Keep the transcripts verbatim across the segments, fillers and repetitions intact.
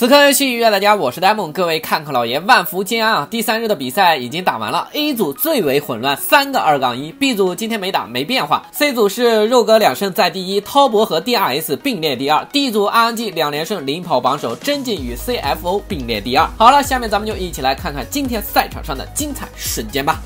此刻游戏愉悦大家，我是呆梦，各位看客老爷万福金安啊！第三日的比赛已经打完了 ，A 组最为混乱，三个二杠一 ，B 组今天没打，没变化 ，C 组是肉哥两胜在第一，滔博和 D R S 并列第二 ，D 组 R N G 两连胜领跑榜首，真劲与 C F O 并列第二。好了，下面咱们就一起来看看今天赛场上的精彩瞬间吧。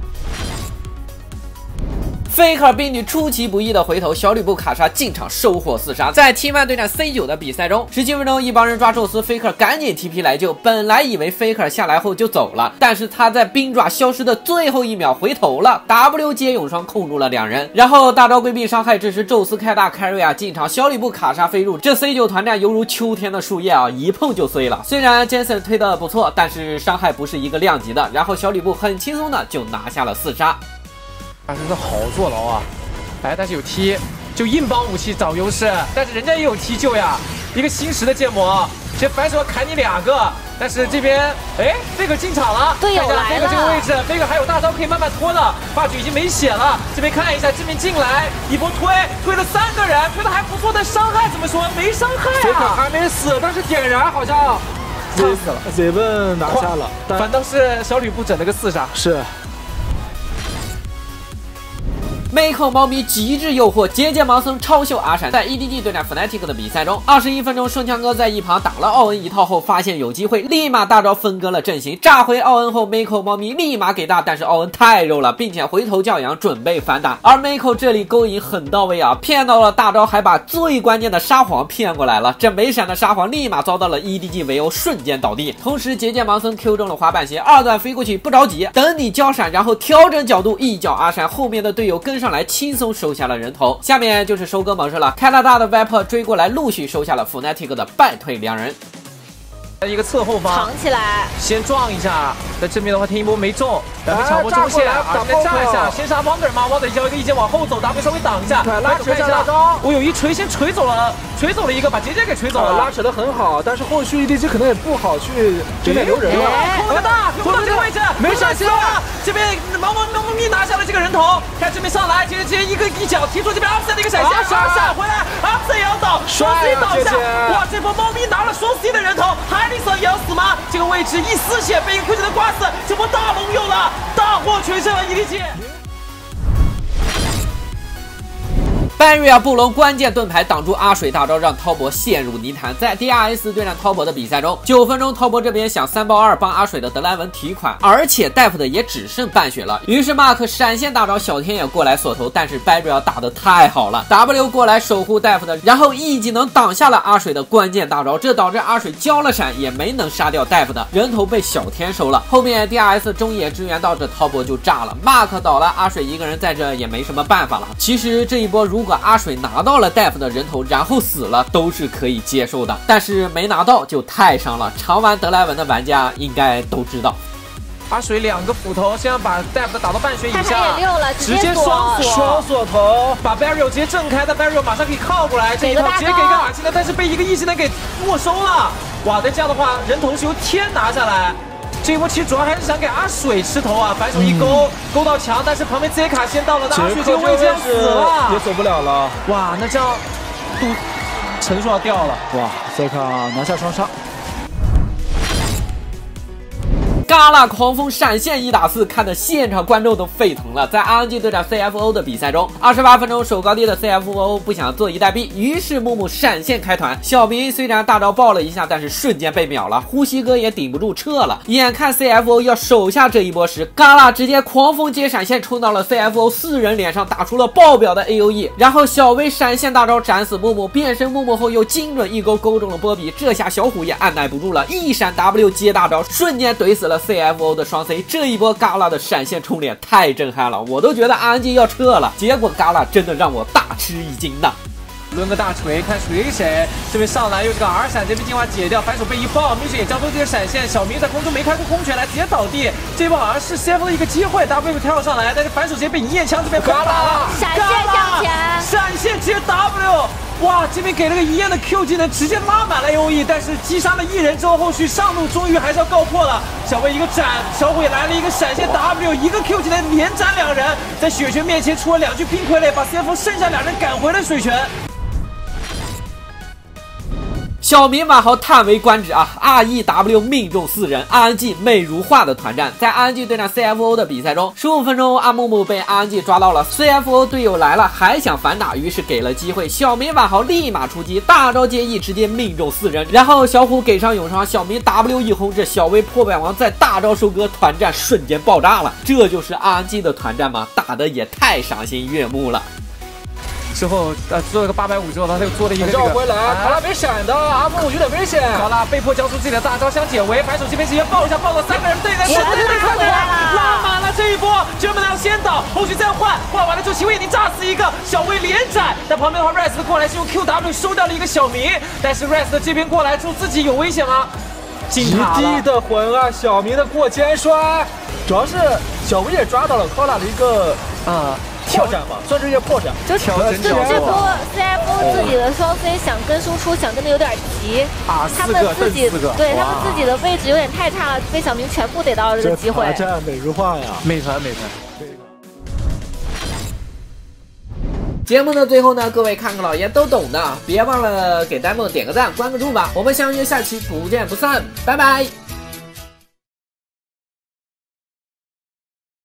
Faker 婢女出其不意的回头，小吕布卡莎进场收获四杀。在 T 一 对战 C 九 的比赛中，十七分钟一帮人抓宙斯 ，Faker 赶紧 T P 来救。本来以为 Faker 下来后就走了，但是他在冰爪消失的最后一秒回头了 ，W 接永双控住了两人，然后大招规避伤害，这时宙斯开大 carry 啊进场，小吕布卡莎飞入，这 C 九 团战犹如秋天的树叶啊，一碰就碎了。虽然 Jensen 推的不错，但是伤害不是一个量级的，然后小吕布很轻松的就拿下了四杀。 他真的好坐牢啊！哎，但是有 T， 就硬帮武器找优势，但是人家也有 T 救呀。一个新时的剑魔，其实反手要砍你两个，但是这边哎，这个进场了， 队友来了。 这个这个位置，这个还有大招可以慢慢拖的，发举已经没血了。这边看一下，这边进来一波推，推了三个人，推的还不错，但伤害怎么说？没伤害啊。 Faker还没死，但是点燃好像烫死了。 Zeven 拿下了， 反倒是小吕布整了个四杀。 是。 Mako 猫咪极致诱惑，结界盲僧超秀阿闪。在 E D G 对战 Fnatic 的比赛中，二十一分钟，顺枪哥在一旁打了奥恩一套后，发现有机会，立马大招分割了阵型，炸回奥恩后 ，Mako 猫咪立马给大，但是奥恩太肉了，并且回头教养，准备反打。而 Mako 这里勾引很到位啊，骗到了大招，还把最关键的沙皇骗过来了。这没闪的沙皇立马遭到了 E D G 围殴，瞬间倒地。同时，结界盲僧 Q 中了滑板鞋，二段飞过去不着急，等你交闪，然后调整角度一脚阿闪，后面的队友跟上来，轻松收下了人头。下面就是收割模式了，开大大的 Viper 追过来，陆续收下了 Fnatic 的败退两人。 一个侧后方藏起来， 先撞一下，在正面的话天一波没中，然后抢波中线，啊，再炸一下，先杀 Wonder 吗 ？Wonder 交一个一阶往后走 ，W 稍微挡一下，拉扯一下，我有一锤先锤走了，锤走了一个，把结界给锤走了， 拉扯的很好，但是后续 E D G 可能也不好去这边留人了， 扣个大，扣到这个位置，没闪现了，这边毛毛毛咪拿下了这个人头，看这边上来，接着接一个一脚踢出这边 Upset 的一个闪现，闪闪回来 ，Upset 也要倒，双 C 倒下，哇，这波猫咪拿了双 C 的人头，海里森也要死吗？ 这个位置一丝血被一个亏损的刮死，这波大龙有了，大获全胜了 E D G。 班瑞亚布隆关键盾牌挡住阿水大招，让滔博陷入泥潭。在 D R S 对战滔博的比赛中，九分钟滔博这边想三包二帮阿水的德莱文提款，而且大夫的也只剩半血了。于是 Mark 闪现大招，小天也过来锁头，但是班瑞亚打得太好了 ，W 过来守护大夫的，然后 E 技能挡下了阿水的关键大招，这导致阿水交了闪也没能杀掉大夫的人头被小天收了。后面 D R S 中野支援到这滔博就炸了 ，Mark 倒了，阿水一个人在这也没什么办法了。其实这一波如果 如果阿水拿到了大夫的人头，然后死了，都是可以接受的。但是没拿到就太伤了。常玩德莱文的玩家应该都知道。 阿水两个斧头，先要把大夫打到半血以下，直接双锁， 双锁头， 把 Barrier 直接正开的 Barrier 马上可以靠过来，这一套直接给一个马技能，但是被一个 E 技能给没收了。哇，那这样的话，人头是由天拿下来。 这一波其实主要还是想给阿水吃头啊，反手一勾、嗯、勾到墙，但是旁边 Z 卡先到了，阿水这个位置要死了， 也走不了了。 哇，那这样赌成数要掉了。 哇 ，Z 卡拿下双杀。 嘎啦狂风闪现一打四，看得现场观众都沸腾了。在 R N G 对战 C F O 的比赛中，二十八分钟手高低的 C F O 不想坐以待毙，于是木木闪现开团。小明虽然大招爆了一下，但是瞬间被秒了，呼吸哥也顶不住撤了。眼看 C F O 要守下这一波时，嘎啦直接狂风接闪现冲到了 C F O 四人脸上，打出了爆表的 A O E， 然后小威闪现大招斩死木木，变身木木后又精准一勾勾中了波比，这下小虎也按耐不住了，一闪 W 接大招，瞬间怼死了 C F O 的双 C， 这一波嘎啦的闪现冲脸太震撼了，我都觉得 R N G 要撤了，结果嘎啦真的让我大吃一惊呐！ 抡个大锤，看锤谁？这边上来又是个 R 闪，这边进化解掉，反手被一爆，明雪也交出这个闪现，小明在空中没开出空拳来，直接倒地。这波好像是 C F O 的一个机会 ，W 跳上来，但是反手直接被一焰枪这边嘎啦， 闪现向前， 闪现接 W。 哇，这边给了个一焰的 Q 技能，直接拉满了 A O E， 但是击杀了一人之后，后续上路终于还是要告破了。小威一个斩，小虎也来了一个闪现 W， 一个 Q 技能连斩两人，在雪泉面前出了两句拼傀儡，把 C F O 剩下两人赶回了水泉。 小明瓦豪叹为观止啊 ！R E W 命中四人 ，R N G 美如画的团战，在 R N G 对战 C F O 的比赛中，十五分钟阿木木被 R N G 抓到了 ，C F O 队友来了还想反打，于是给了机会，小明瓦豪立马出击，大招接 E 直接命中四人，然后小虎给上永伤，小明 W 一轰，这小威破百王在大招收割，团战瞬间爆炸了，这就是 R N G 的团战吗？打的也太赏心悦目了。 之后，呃，做了个八百五之后，他又做了一个这个。 回来，卡拉没闪的，阿木有点危险。 卡拉被迫交出自己的大招相解围，反手这边直接爆一下，爆到三个人对在身，对对看我拉满了这一波，绝门要先倒，后续再换，换完了之后，齐威已经炸死一个，小威连斩。但旁边的话 ，Res 过来是用 Q W 收掉了一个小明，但是 Res 这边过来之后自己有危险吗？进塔了。 极地的魂啊，小明的过肩摔，主要是小威也抓到了 Kola 的一个啊。 破绽吧，算是一个破绽。 就这这波 C F O 自己的双 C 想跟输出想跟的有点急， 啊， 他们自己对他们自己的位置有点太差了，被小明全部逮到了这个机会。 这美如画呀， 美团美团。 节目的最后呢，各位看看老爷都懂的，别忘了给弹幕点个赞，关个注吧。我们相约下期不见不散，拜拜。